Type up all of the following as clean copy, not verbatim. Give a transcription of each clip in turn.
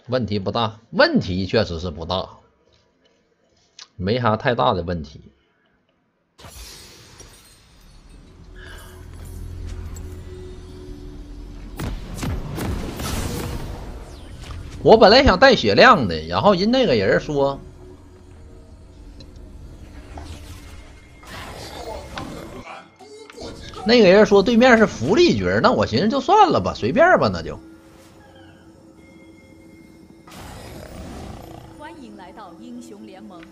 问题不大，问题确实是不大，没啥太大的问题。我本来想带血量的，然后人那个人说，对面是福利局，那我寻思就算了吧，随便吧，那就。 欢迎来到英雄联盟。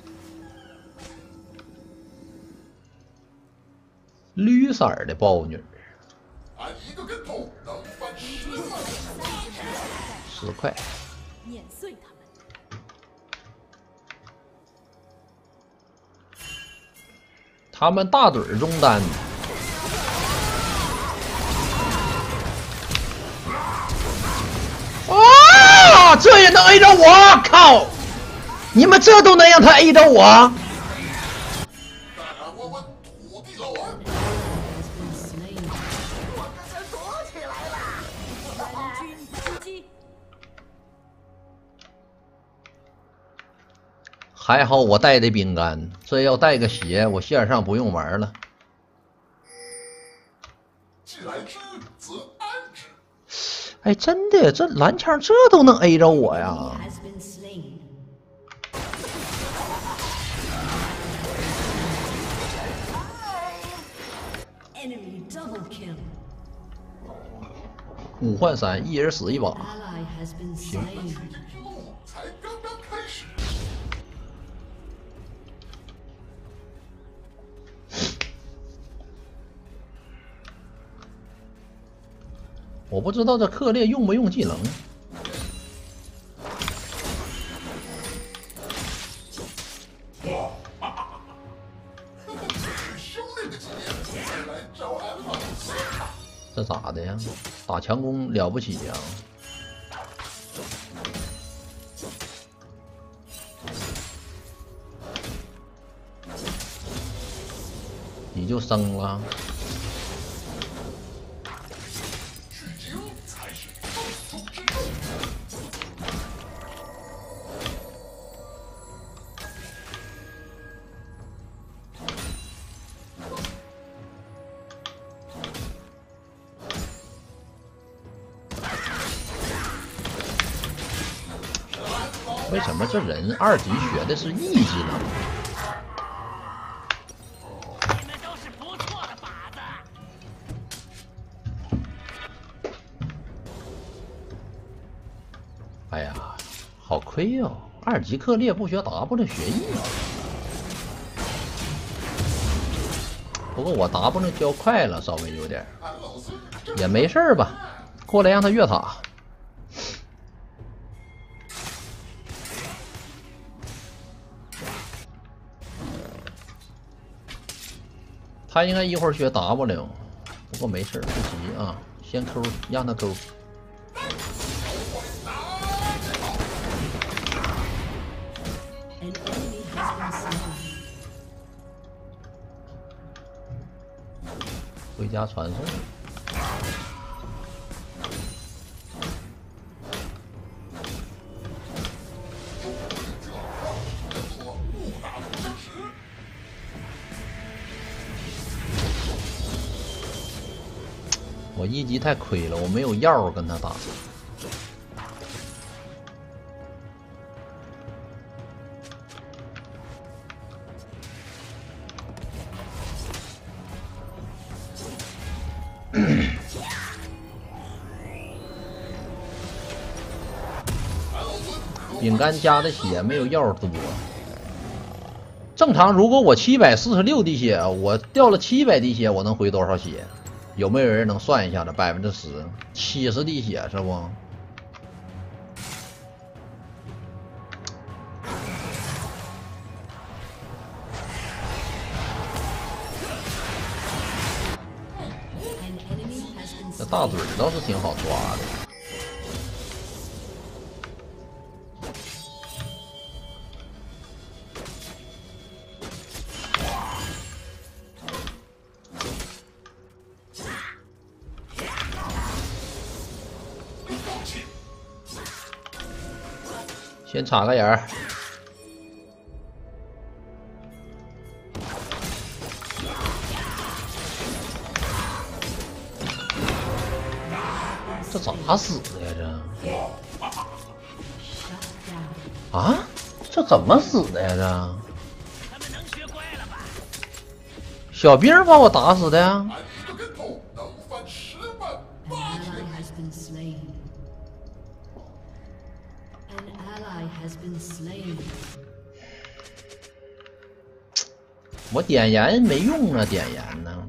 绿色的豹女， 俺一个跟头能翻 10块。 碾碎他们。 他们大嘴中单。啊！这也能 A 着我？靠！你们这都能让他 A 着我？ 我土地老王。我刚才躲起来了。 援军出击。 还好我带的饼干，这要带个血，我线上不用玩了。 既来之则安之。 哎，真的，这蓝枪这都能 A 着我呀！5换3，一人死一把。行。 才刚刚开始。 我不知道这克烈用不用技能。这咋的呀？打强攻了不起呀！你就生了。为什么这人2级学的是 E 技能？ 你们都是不错的靶子。 哎呀，好亏哟！2级克烈不学 W 学 E。不过我 W 教快了，稍微有点，也没事吧。过来让他越塔。他应该一会儿学 W， 不过没事不急啊，先抠，让他抠。回家传送。我1级太亏了，我没有药跟他打。饼干加的血没有药多。正常，如果我746滴血，我掉了700滴血，我能回多少血？有没有人能算一下子？10%，70滴血是不？这大嘴倒是挺好抓的。 先插个眼儿。这咋死的呀？这啊？这怎么死的呀？这他们能学乖了吧？ 小兵把我打死的呀？ 俺一个跟头能翻10万 An 8 ally 千里。 has been slain. An ally has been slain. 我点燃没用啊，点燃呢？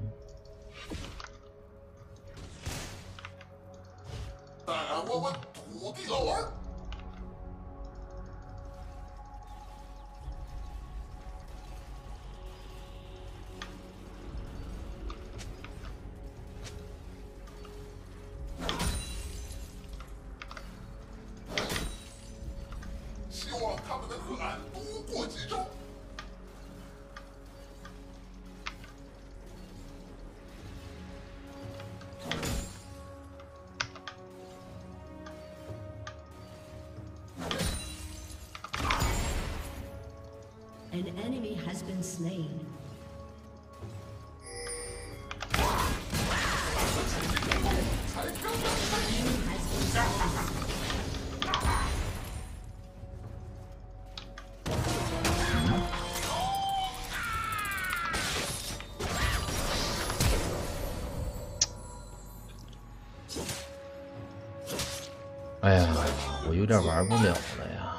带俺问问土地老儿。希望他们能和俺多过几招。 An enemy has been slain. 才刚刚开始。 哎呀，我有点玩不了了呀，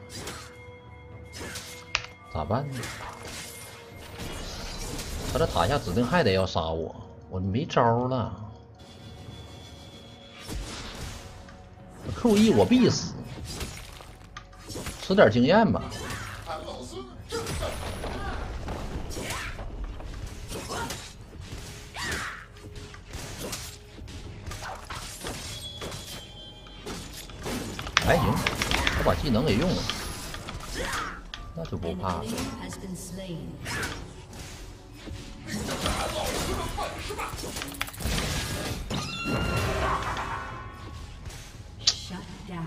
咋办呢？他这塔下指定还得要杀我，我没招了。Q1我必死，吃点经验吧。 俺老孙正在。 还行，我把技能给用了，那就不 An 怕了。 enemy has been slain. 俺老孙的本事吧。 Shut down.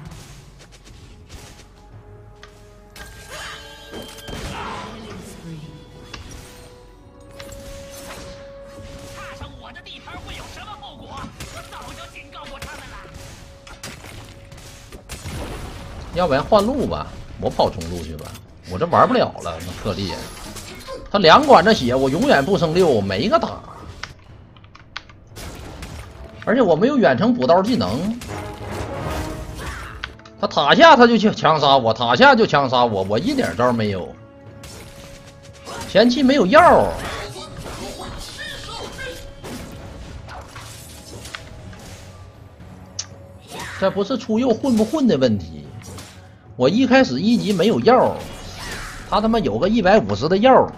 Killing spree. 踏上我的地盘会有什么后果？我早就警告过他们了。 要不然换路吧，我跑中路去吧，我这玩不了了，那特厉害。他2管子血，我永远不升6，没个打。而且我没有远程补刀技能，他塔下他就去强杀我，塔下就强杀我，我一点招没有。前期没有药， 老孙可会七手臂。 这不是出右混不混的问题。我一开始1级没有药，他他妈有个150的药。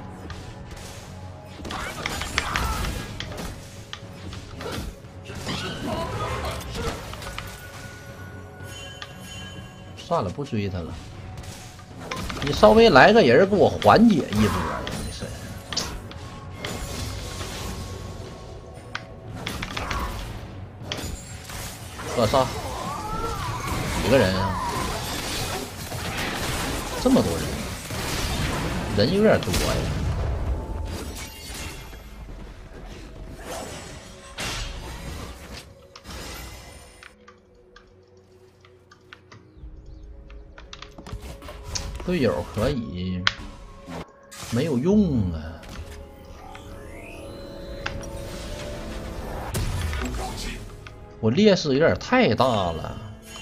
算了，不追他了。你稍微来个人给我缓解一波呀！你是。扼杀，几个人啊？这么多人，人有点多呀。队友可以，没有用啊。我劣势有点太大了。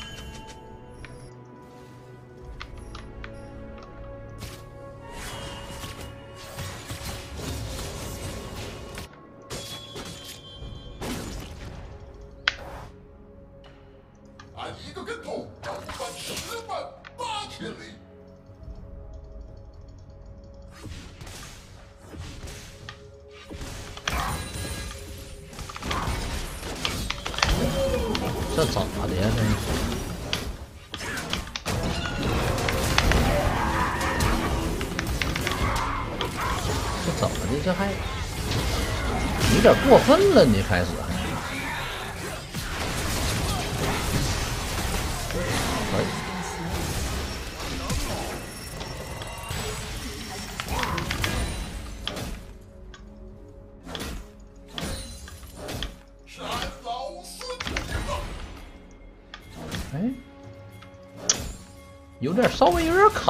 俺一个跟头能翻10万8千里。 这咋的呀？这怎么的？这还有点过分了，你开始。可以。 稍微有点卡。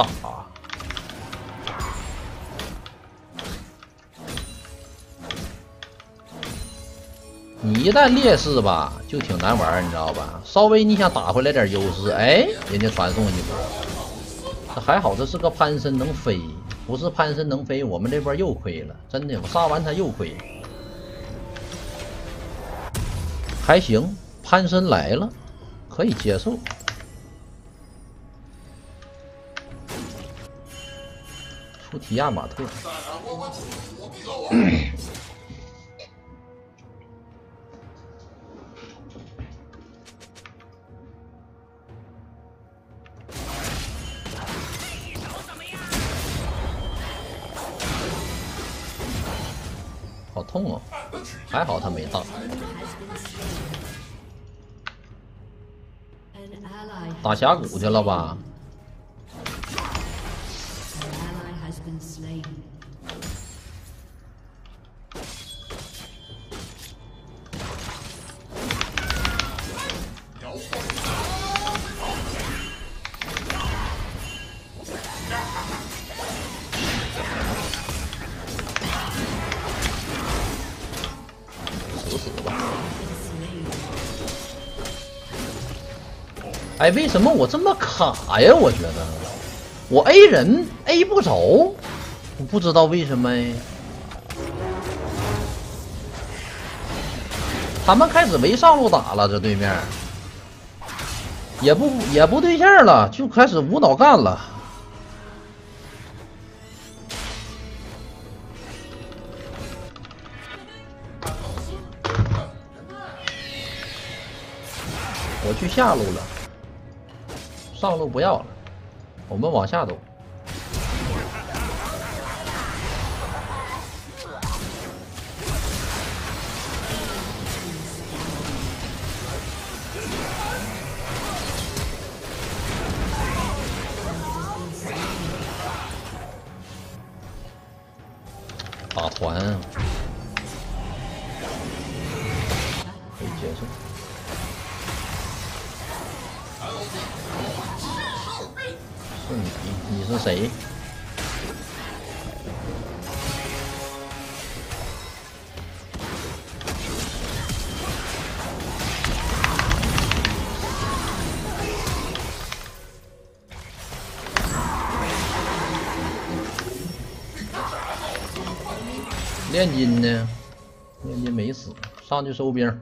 你一旦劣势吧，就挺难玩，你知道吧？稍微你想打回来点优势，哎，人家传送一波。这还好，这是个潘森能飞，不是潘森能飞，我们这波又亏了。真的，我杀完他又亏。还行，潘森来了，可以接受。出提亚马特。好痛哦！还好他没大。打峡谷去了吧？哎，为什么我这么卡呀？我觉得我 A 人 A 不着，我不知道为什么哎。他们开始围上路打了，这对面也不对线了，就开始无脑干了。我去下路了。上路不要了，我们往下走。打团可以接受。是你是谁？炼金呢？炼金没死，上去收兵。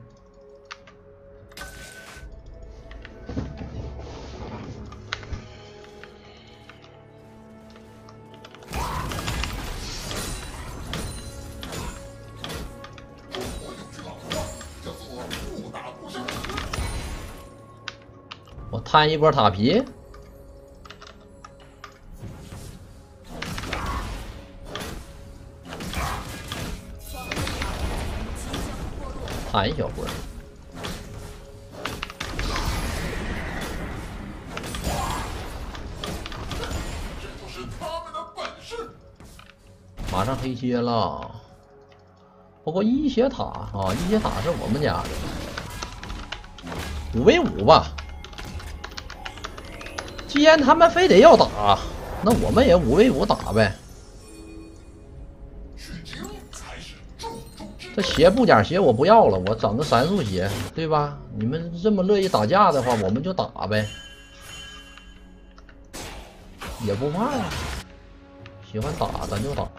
我摊一波塔皮。弹一小波，马上黑切了。不过一血塔啊，一血塔是我们家的，5v5吧。既然他们非得要打，那我们也5v5打呗。这鞋布甲鞋我不要了，我整个闪速鞋，对吧？你们这么乐意打架的话，我们就打呗，也不怕呀。喜欢打咱就打。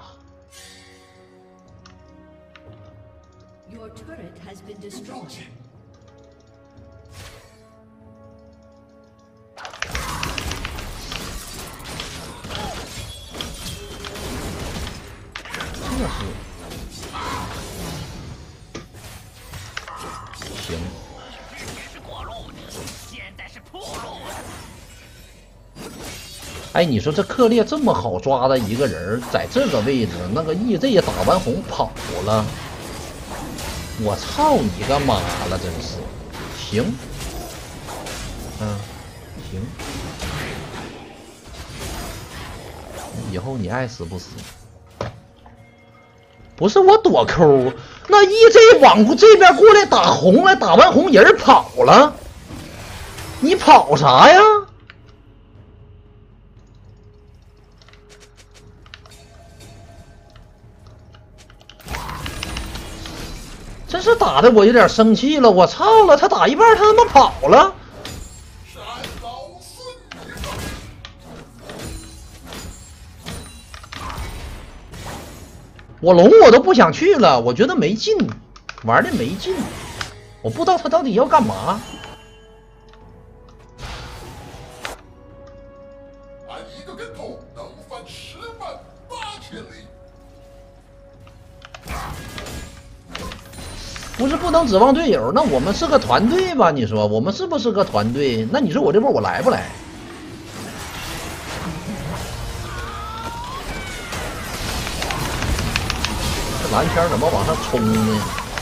Your turret has been destroyed. 这是。行，哎，你说这克烈这么好抓的一个人，在这个位置，那个 EZ 打完红跑了，我操你个妈了，真是！行，行，以后你爱死不死。不是我躲抠，那 EZ 往这边过来打红了，打完红人跑了，你跑啥呀？ 打的我有点生气了，我操了，他打一半他他妈跑了。 杀老孙爷！ 我龙我都不想去了，我觉得没劲，玩的没劲，我不知道他到底要干嘛。 俺一个跟头能翻10万8千里。 不是不能指望队友，那我们是个团队吧？你说我们是不是个团队？那你说我这波我来不来？这蓝圈怎么往上冲呢？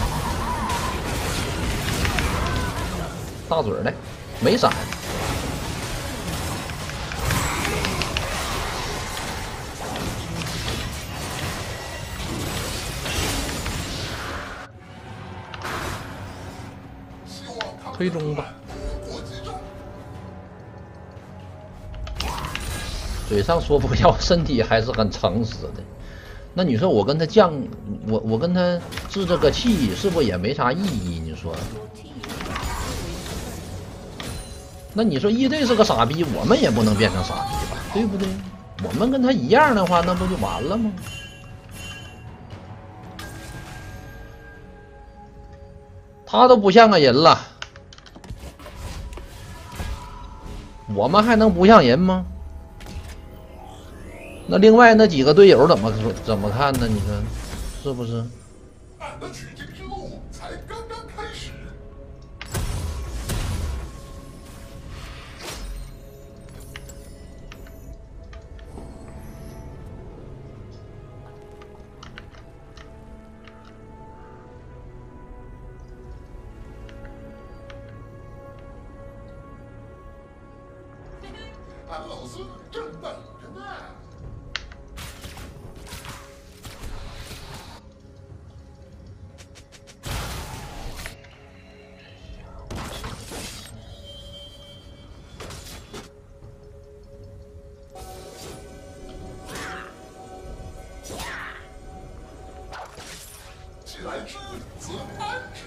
大嘴的，没闪。推中吧，嘴上说不要，身体还是很诚实的。那你说我跟他犟，我跟他置这个气，是不是也没啥意义？你说？那你说一队是个傻逼，我们也不能变成傻逼吧，对不对？我们跟他一样的话，那不就完了吗？他都不像个人了。我们还能不像人吗？那另外那几个队友怎么看呢？你说是不是？ 俺的取经之路才刚刚开始。俺老孙正等着呢。既来之，则安之。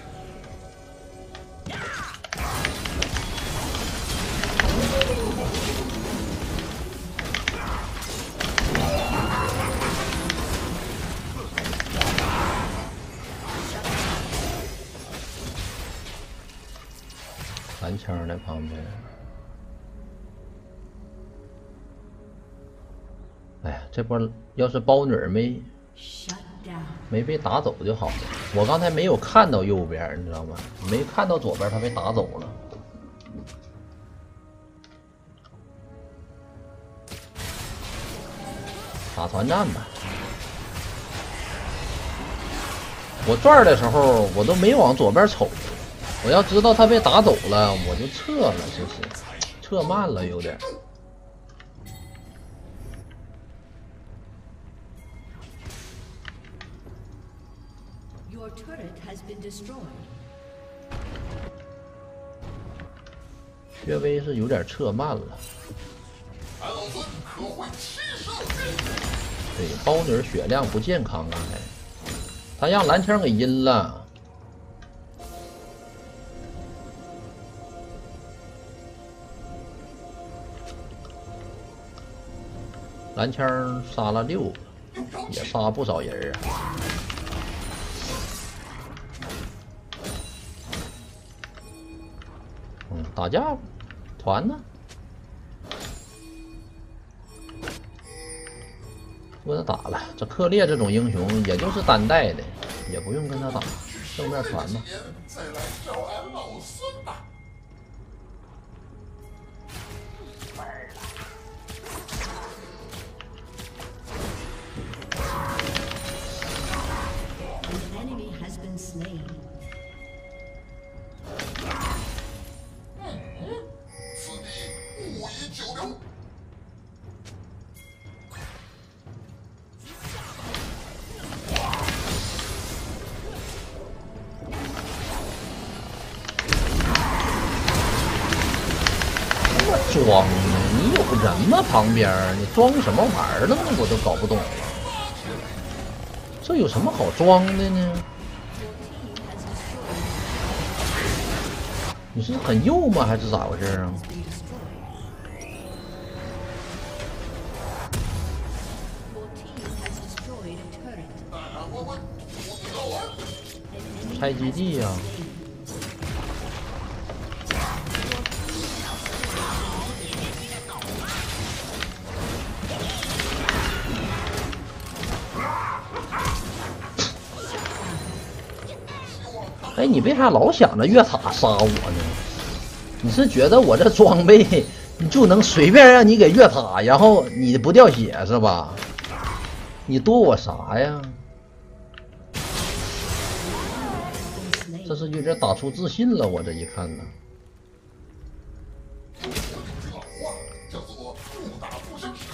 蓝枪在旁边。哎呀，这波要是包女没被打走就好了。我刚才没有看到右边，你知道吗？没看到左边，他被打走了。打团战吧。我转的时候，我都没往左边瞅。我要知道他被打走了，我就撤了，这是撤慢了有点。 Your turret has been destroyed. 薛微是有点撤慢了。 俺老孙可会七射对，包女血量不健康，刚才他让蓝枪给阴了。蓝枪杀了6个，也杀不少人啊。打架吧，团呢？不跟他打了，这克烈这种英雄，也就是单带的，也不用跟他打，正面传吧。 再来找俺老孙吧。 An enemy has been slain. 此地物以久留。 装呢？你有人吗？旁边你装什么玩意儿呢？我都搞不懂了。这有什么好装的呢？ 你是很右吗？还是咋回事啊？ Your team has destroyed a turret. 我不搞完。 An enemy 拆基地呀、哎，你为啥老想着越塔杀我呢？你是觉得我这装备你就能随便让你给越塔，然后你不掉血是吧？你躲我啥呀？ slain. 这是有点打出自信了，我这一看呢。 有句老话叫做“不打不相识”。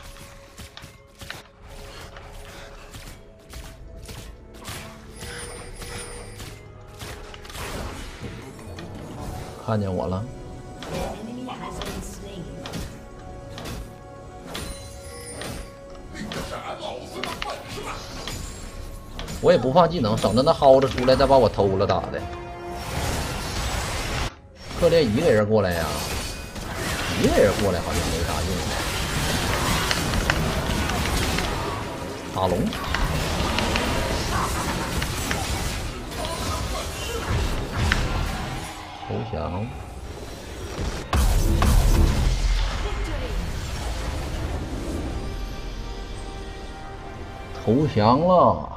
看见我了， An enemy has been slain. 领着闪老子的本事吧！ 我也不放技能，省得那薅子出来再把我偷了咋的？克烈一个人过来呀，一个人过来好像没啥用。塔隆，投降。投降了。